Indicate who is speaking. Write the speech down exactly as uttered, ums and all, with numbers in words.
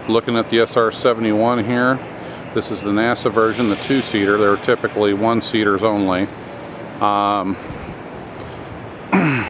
Speaker 1: Looking at the S R seventy-one here. This is the NASA version, the two-seater. They're typically one-seaters only. Um,